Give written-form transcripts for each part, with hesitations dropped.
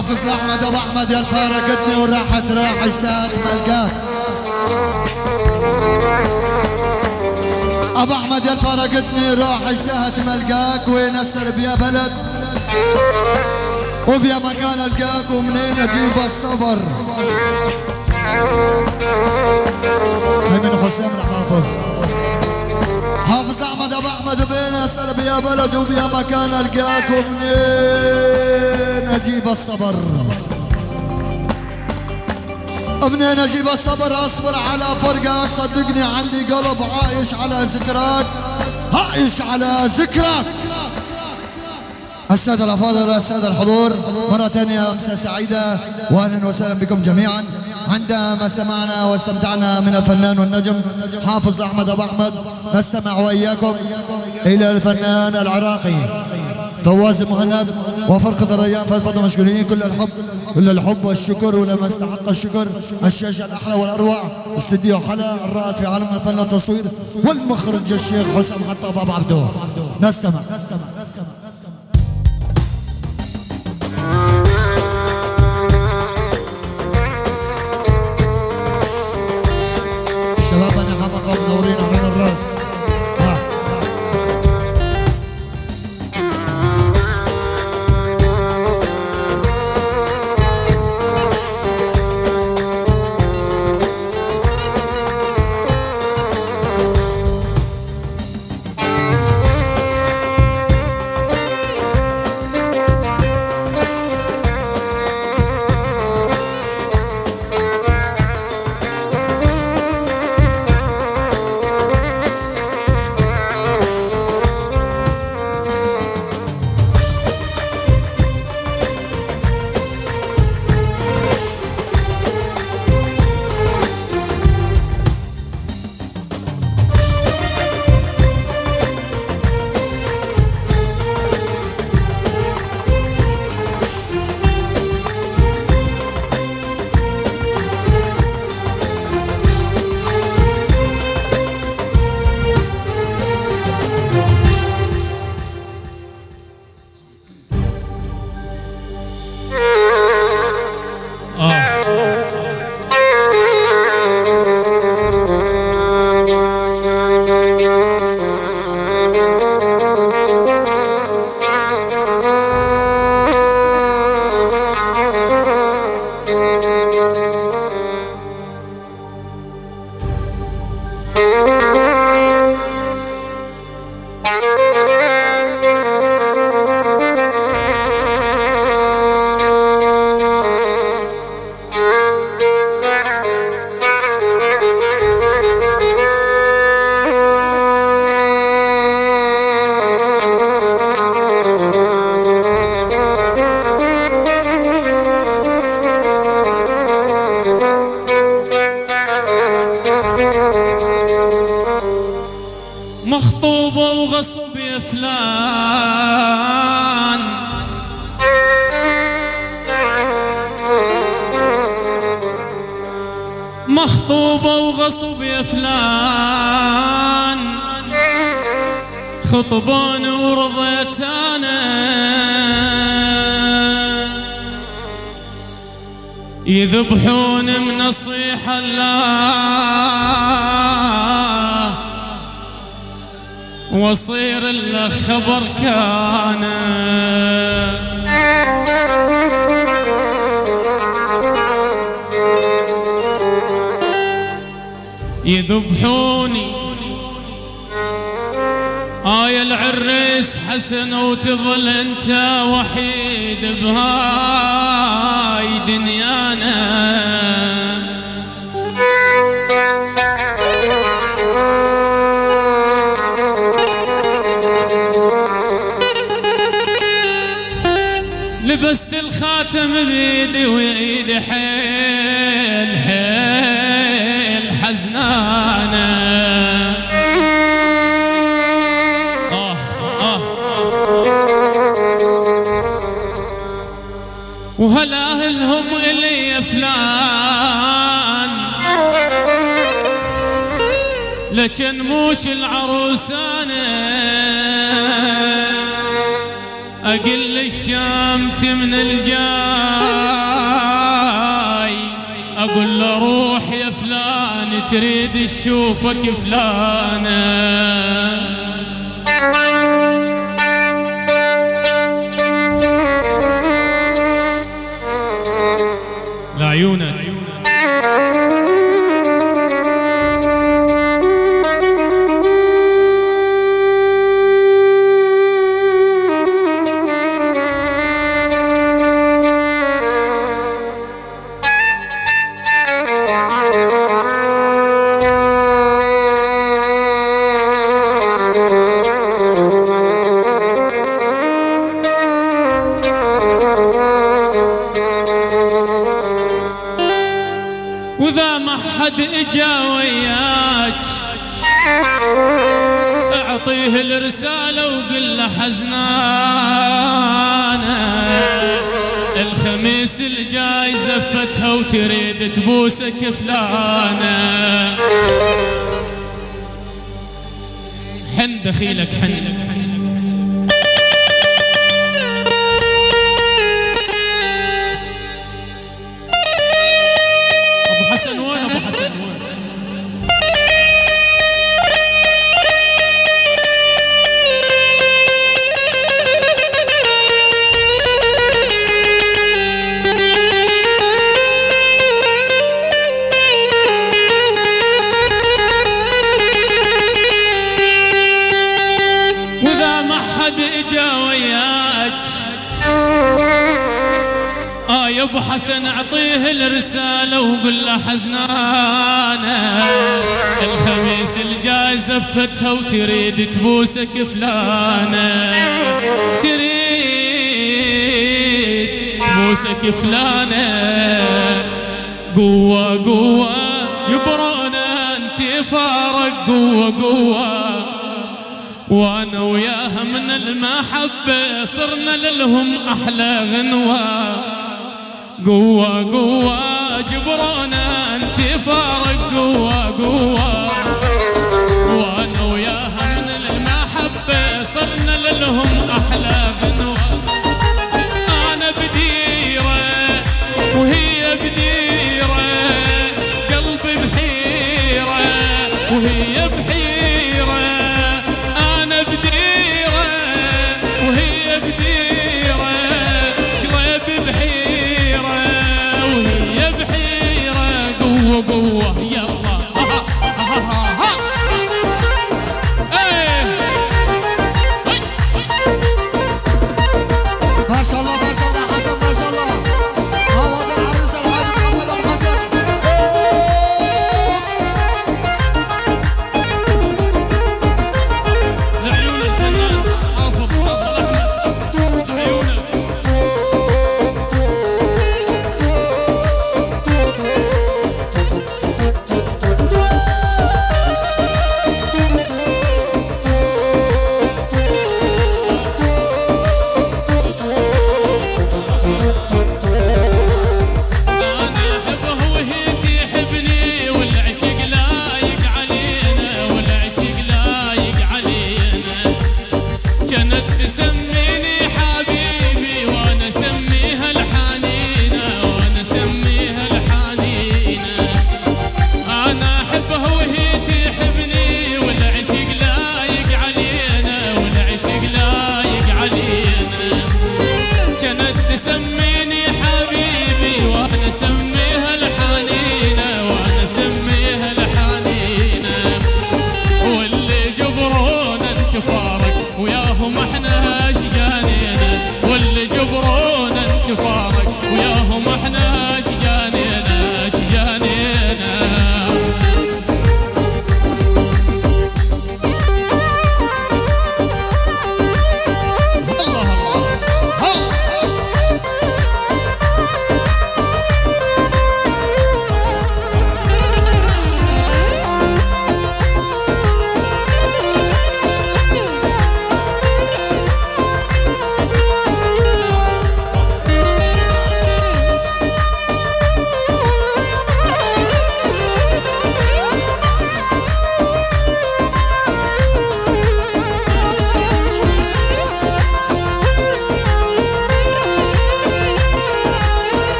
حافظ لاحمد ابو احمد يا فارقتني وراحت راح اشتهت ملقاك. ابو احمد يا فارقتني راح اشتهت ملقاك، وين السرب يا بلد وبيا مكان القاك، ومنين اجيب الصبر. هي من حسين الحافظ. حافظ احمد ابو احمد بين السرب يا بلد وبيا مكان القاك، ومنين اجيب الصبر. منين اجيب الصبر اصبر على فرقك، صدقني عندي قلب عايش على ذكراك، عايش على ذكرك. السادة الأفاضل السادة الحضور مرة ثانية مساء سعيدة وأهلا وسهلا بكم جميعا. عندما سمعنا واستمتعنا من الفنان والنجم حافظ أحمد أبو أحمد، نستمع وإياكم إلى الفنان العراقي فواز المهند وفرقة الريان. فلتفضلوا مشكورين. كل الحب والشكر ولما استحق الشكر الشاشة الأحلى والأروع استديو حلا الرائد في عالم الفن والتصوير والمخرج الشيخ حسام حطاب أبو عبدو. نستمع. شبابنا حمقوا منورين علينا الراس. مخطوبة وغصب يا فلان، مخطوبة وغصب يا فلان، خطبان ورضيت أنا، يذبحون من نصيح الله وصير له خبر كان، يذبحوني يا العريس حسن وتظل انت وحيد بهاي دنيانا، لبست الخاتم بيدي وايدي حيل حيل حزنانه، وهلا اهلهم الي يا فلان، لكن موش العروسانه أقل الشامت من الجاي، أقول له روح يا فلان تريد تشوفك فلانة. لعيونك وإذا ما حد إجا وياك أعطيه الرسالة وقل له حزنانة، الخميس الجاي زفتها وتريد تبوسك فلانة. حن دخيلك حن إجا وياك يا ابو حسن اعطيه الرسالة وقل له حزنانة، الخميس الجاي زفتها وتريد تبوسك فلانة، تريد تبوسك فلانة. قوة قوة جبرونا انت فارق، قوة قوة وانا وياها من المحبة صرنا للهم احلى غنوة. قوة قوة جبرونا انت فارق، قوة قوة وانا وياها من المحبة صرنا للهم احلى غنوة. انا بديرة وهي بديرة، قلبي بحيرة وهي بحيرة، أنا بديرة وهي بديرة، قلبي بحيرة وهي بحيرة. قوة قوة يلا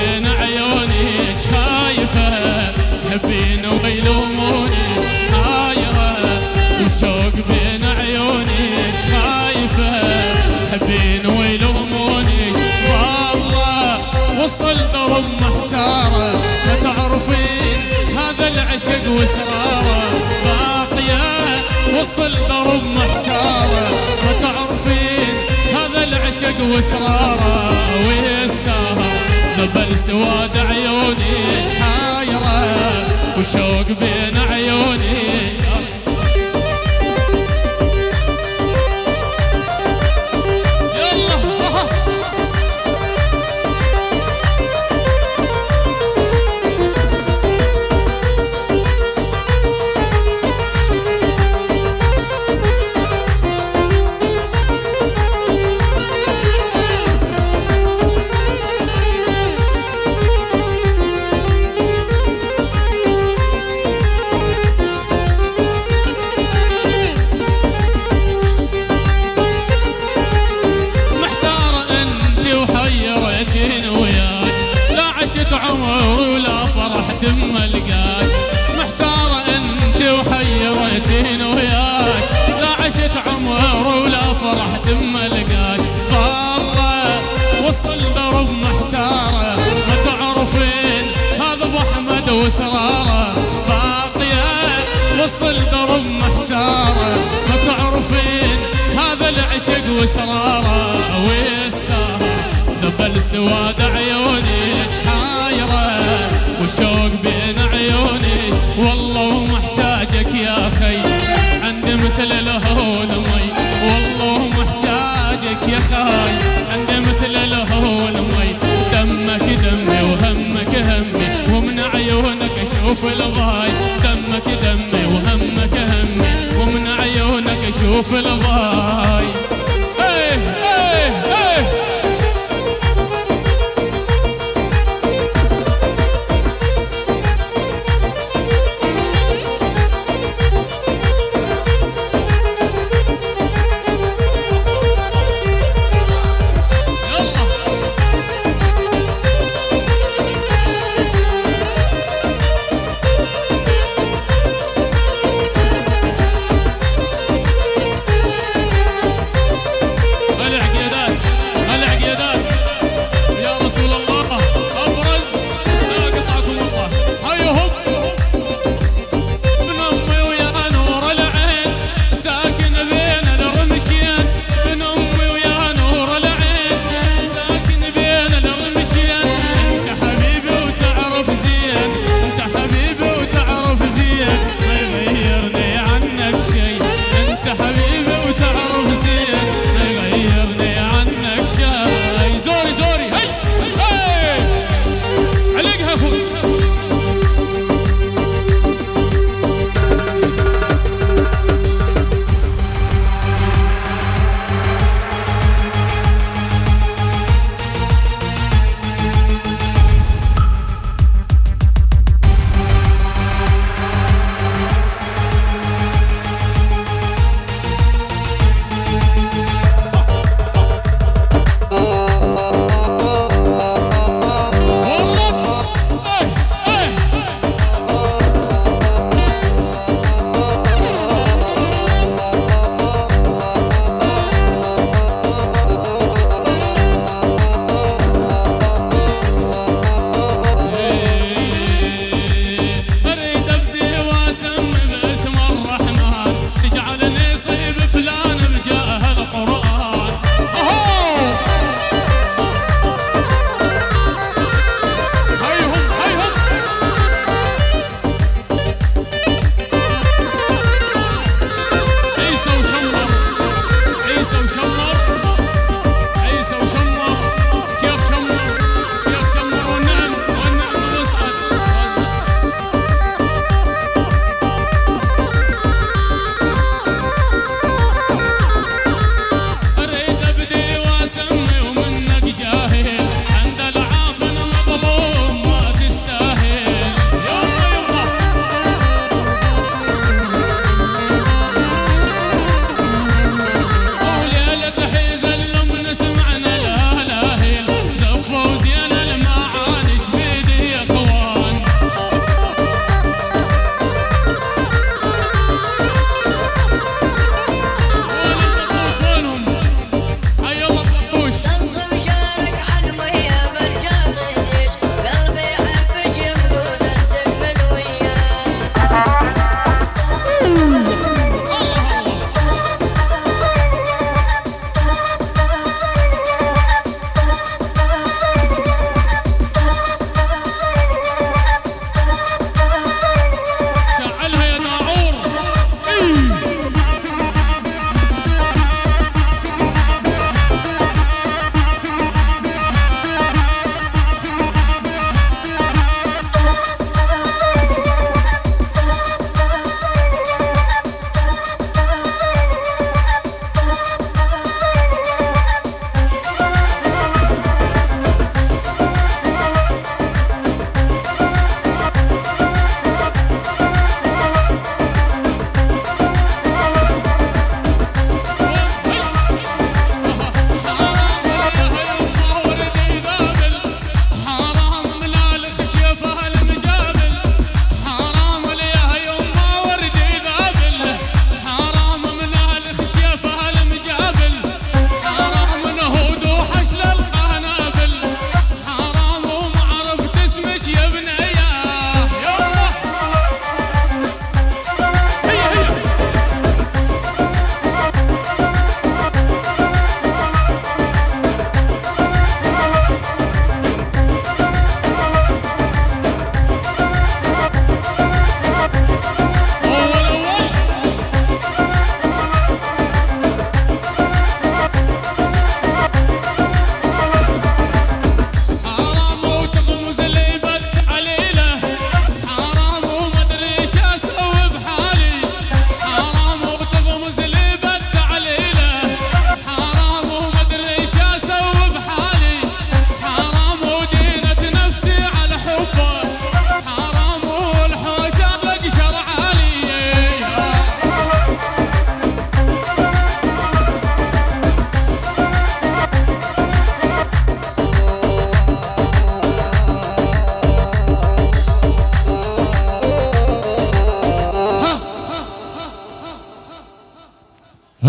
بين عيونك خايفة تحبين ويلوموني حايرة والشوق بين عيونك خايفة تحبين ويلوموني والله وسط الدرب محتارة ما تعرفين هذا العشق واسراره باقية وسط الدرب محتارة ما تعرفين هذا العشق واسراره ويساها ذبل سواد عيونك حايرة وشوق بين عيونك عمر ولا فرحت ما لقاك محتارة انت وحيرتين وياك لا عشت عمر ولا فرحت ما لقاك والله وسط الدرب محتارة ما تعرفين هذا ابو احمد واسراره باقية وسط الدرب محتارة ما تعرفين هذا العشق واسراره ويساره ذبل سواد عيونك حايرة وشوق بين عيوني والله محتاجك يا خي عندي مثل الهول مي والله محتاجك يا خي عندي مثل الهول مي دمك دمي وهمك همي ومن عيونك اشوف الضاي دمك دمي وهمك همي ومن عيونك اشوف الضاي ايه ايه ايه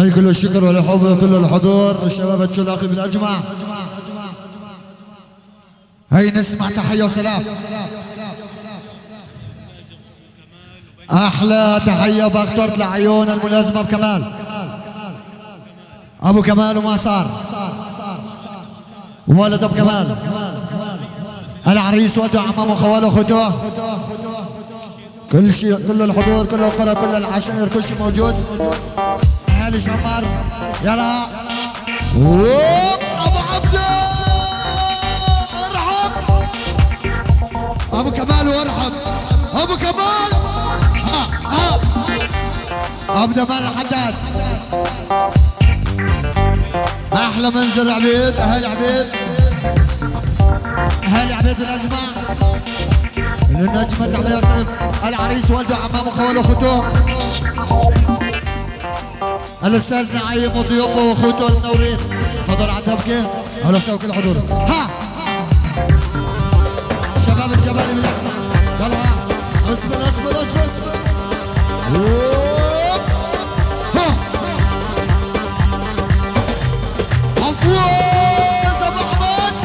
هي كل الشكر والحب وكل الحضور الشباب الشلاقي بالاجمع. هي نسمع تحيه وسلام. احلى تحيه باخترت لعيون الملازمه بكمال ابو كمال وما صار وولد ابو كمال العريس ولده عمامه وخواله واخوته كل شيء كل الحضور كل القرى كل العشائر كل شيء موجود. اهالي شمر يلا ابو عبده ارحب ابو كمال وارحب ابو كمال ابو جمال الحداد. احلى منزل عبيد اهالي عبيد اهالي عبيد الاجمع للنجمة علي يوسف العريس والده عمامه وخواله واخوته الاستاذ نعيم وضيوفه واخوته المنورين. تفضل على الدبكه. اهلا وسهلا كل الحضور. ها شباب الجبالي بالاجمع يلا اصبر اصبر اصبر اصبر. ها عفوا ابو احمد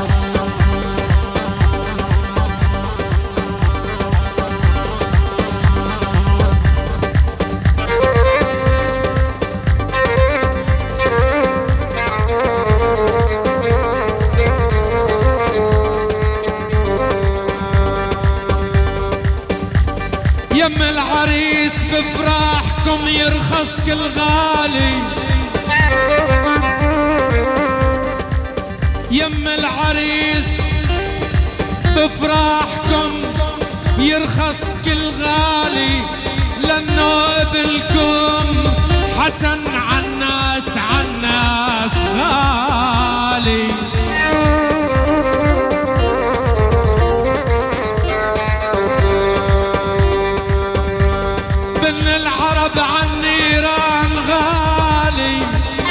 يم العريس بفراحكم يرخص كل غالي. يم العريس بفراحكم يرخص كل غالي لانه ابنكم حسن عالناس عالناس غالي. بن العرب عالنيران غالي.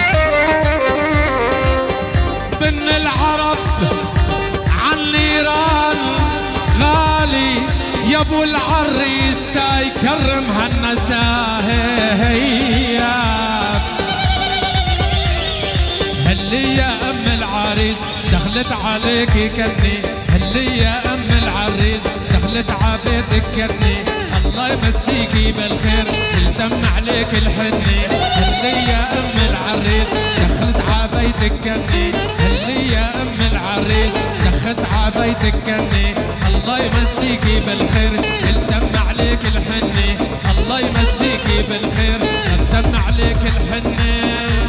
بن العرب عالنيران غالي. يا ابو العريس تا يكرم هالنساهيات. هلي يا ام العريس دخلت عليك كني. هلي يا ام العريس دخلت عبيدك كني. الله يمسيكي بالخير الدم عليك الحني. هلي يا ام العريس دخلت عبيتك كني. هلي يا ام العريس دخلت عبيتك كني. الله يمسيكي بالخير الدم عليك الحني. الله يمسيكي بالخير الدم عليك الحني.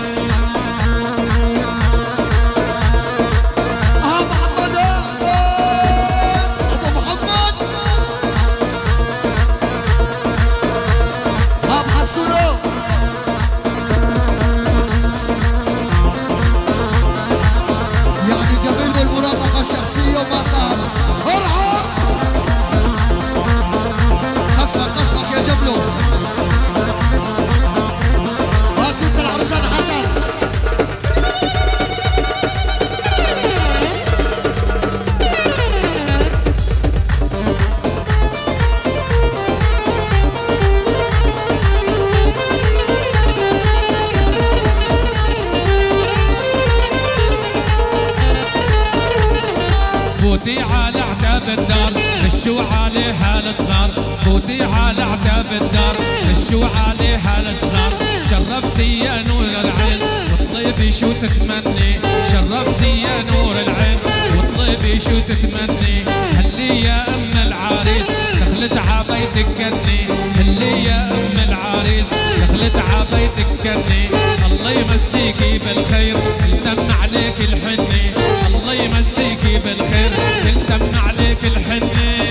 يعني جميل بالمرافقة الشخصية وما صار. ارحب خصفك خصفك يا جبلو. واسيد العرسان حسن. فوتي على عتاب الدار مشوا عليها الصغار. فوتي على عتاب الدار مشوا عليها الصغار. شرفتي يا نور العين والطيب شو تتمني. شرفتي يا نور العين والطيب شو تتمني. هلي يا ام العريس دخلت عبيتك كني. هلي يا ام العريس دخلت عبيتك كني. الله يمسيكي بالخير الدم عليك الحني. الله يمسيكي بالخير الدم عليك الحني.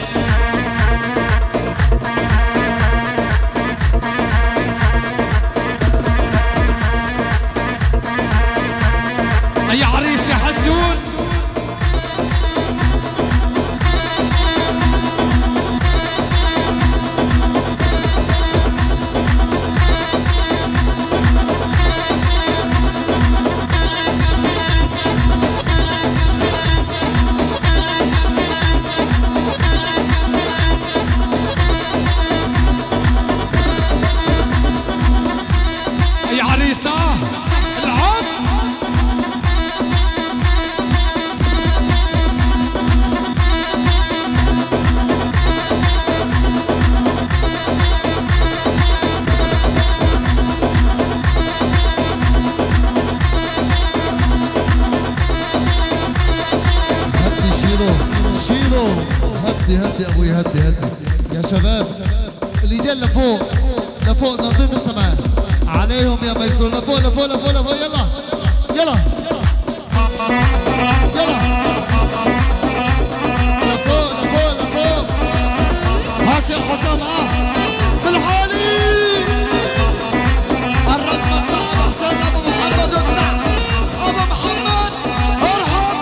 يا عريس يا حسون هدي هدي ابوي هدي هدي. يا شباب الايدين لفوق لفوق نظيم السماء عليهم يا مايسترو. لفوق لفوق لفوق لفوق. يلا يلا يلا لفوق لفوق لفوق. هاشم حسام بالحالي. الرقم الصعب حسين ابو محمد. اطلع ابو محمد ارحب.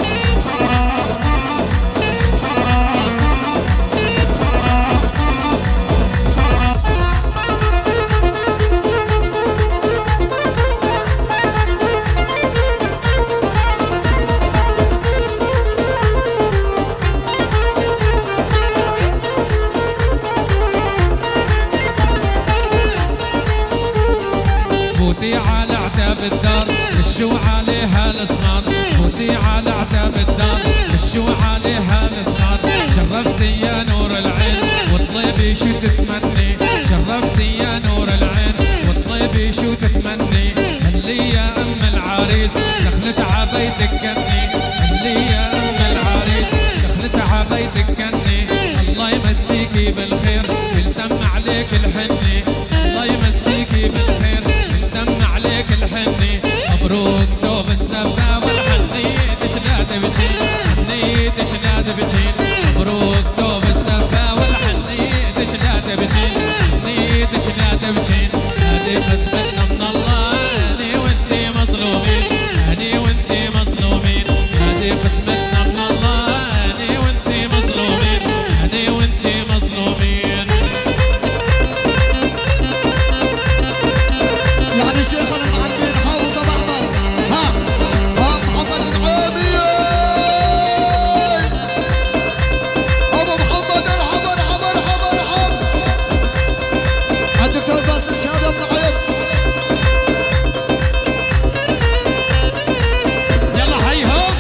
فوتي على عتاب الدار الشو عليها الصغار. فوتي على عتاب الدار الشو عليها الصغار. شرفتي يا نور العين والطيب شو تتمني. شرفتي يا نور العين والطيب شو تتمني. هلي يا ام العريس دخلت عبيتك كني. هلي يا ام العريس دخلت عبيتك كني. الله يمسيكي بالخير يلتم عليك الحني. الله يمسيكي بالخير عليك الحني. مبروك دوب الزفا والحنيتش لا تبجين. حنيتش لا تبجين. مبروك دوب الزفا والحنيتش لا تبجين. حنيتش لا تبجين. هذه قسمتنا من الله اني وانتي مظلومين. اني وانتي مظلومين. هذه قسمتنا من الله اني وانتي مظلومين. اني وانتي مظلومين. يعني شيخنا المعلمين حافظ ابو احمد. ها محمد النعيمي. ابو محمد ارحب ارحب ارحب ارحب. الدكتور باسل شهاب النعيم. يلا حيهم.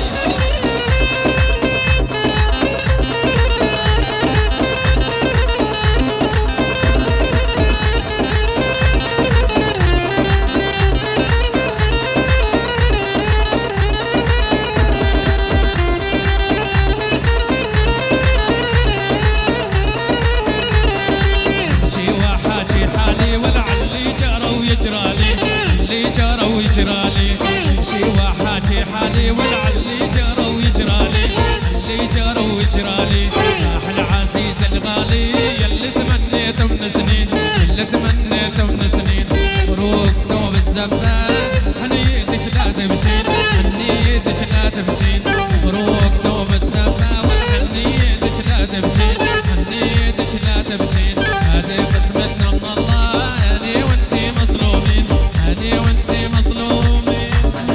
ويجرالي امشي وحاجي حالي ولعلي جرى ويجرالي. اللي جرى ويجرالي راح العزيز الغالي يلي تمنيته من سنين. يلي تمنيته من سنين. مبروك دوب الزفان حنيتك لا تبجين. حنيتك لا تبجين. مبروك دوب الزفان والحنيتك لا تبجين. حنيتك لا تبجين. هذه قسمتنا من الله اني وانتي مظلومين. اني وانتي مظلومين.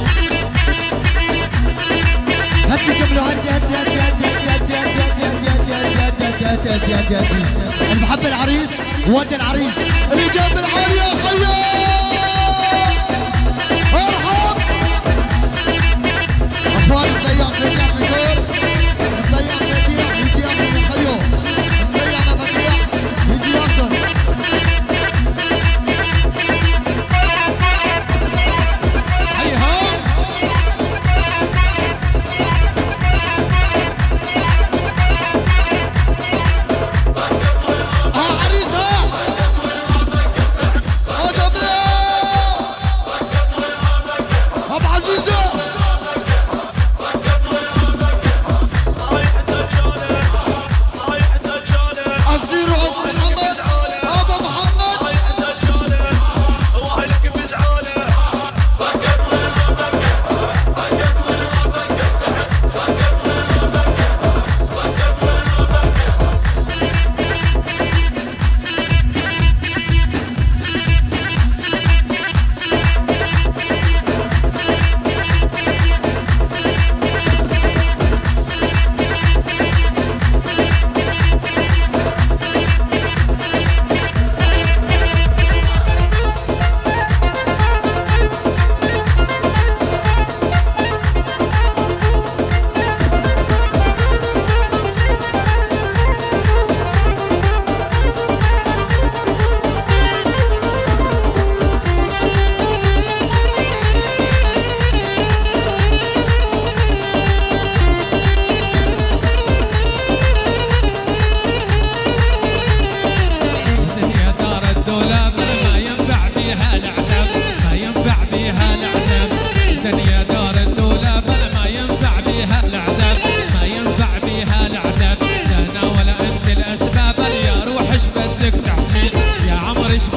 هدي جمله هدي هدي هدي هدي هدي هدي هدي هدي هدي هدي هدي هدي هدي. اللي بحب العريس ودي العريس. الايدين بالعالي يا خيال. ارحب اخوان. مضيع مضيع مدور. مضيع مضيع يجي ياخذ الخيو. مضيع مفاتيح يجي ياخذ.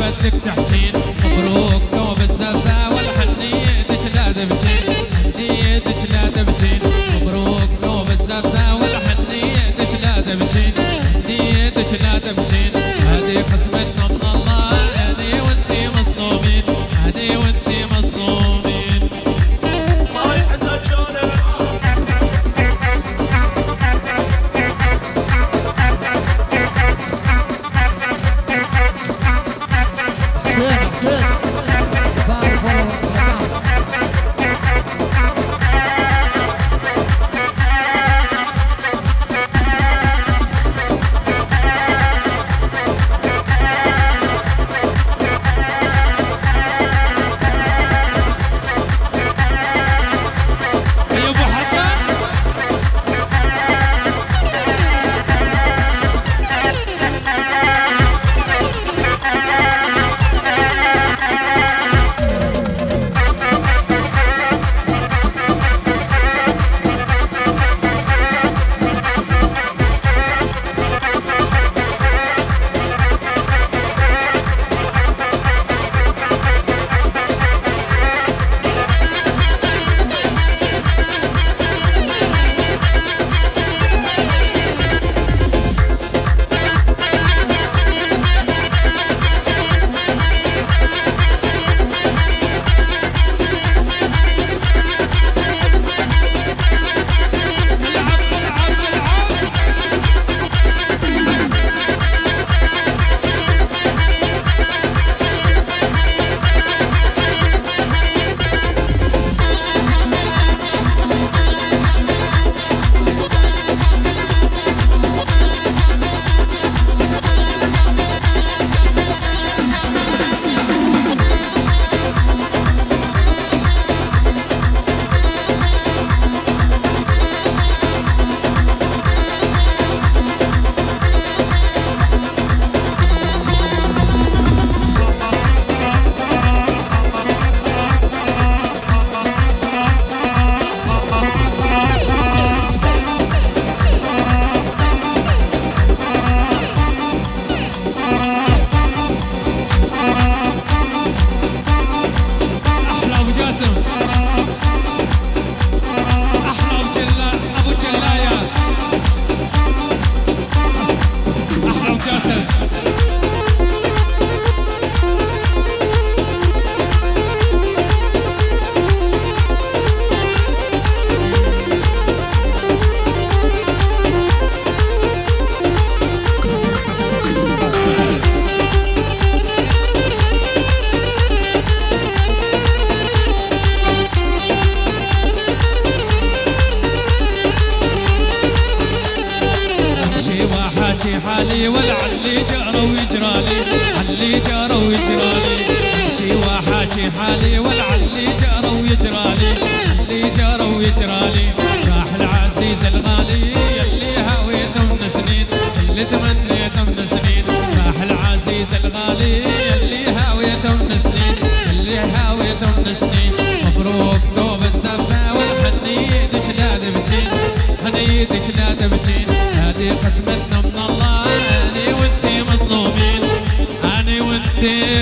بدك تحجين مبروك ثوب الزفة والحنيتك لا تبجين حنيتك لا تبجين مبروك ثوب الزفة والحنيتك لا تبجين حنيتك لا تبجين هذه قسمتنا من الله هذه وانتي مظلومين هذه وانتي مظلومين الله يحدى شلونك حسين بعرف والله يا ابو حسن حالي ولعلي جرى ويجرالي علي جرى ويجرالي امشي واحاكي حالي ولعلي جرى ويجرالي علي جرى ويجرالي راح العزيز الغالي يلي هويته من سنين اللي تمنيته من سنين راح العزيز الغالي يلي هويته من سنين اللي هويته من سنين مبروك ثوب الزفة والحنيتك لا تبجين حنيتك لا تبجين هذه قسمتنا من الله أنا وانتي مظلومين أنا وانتي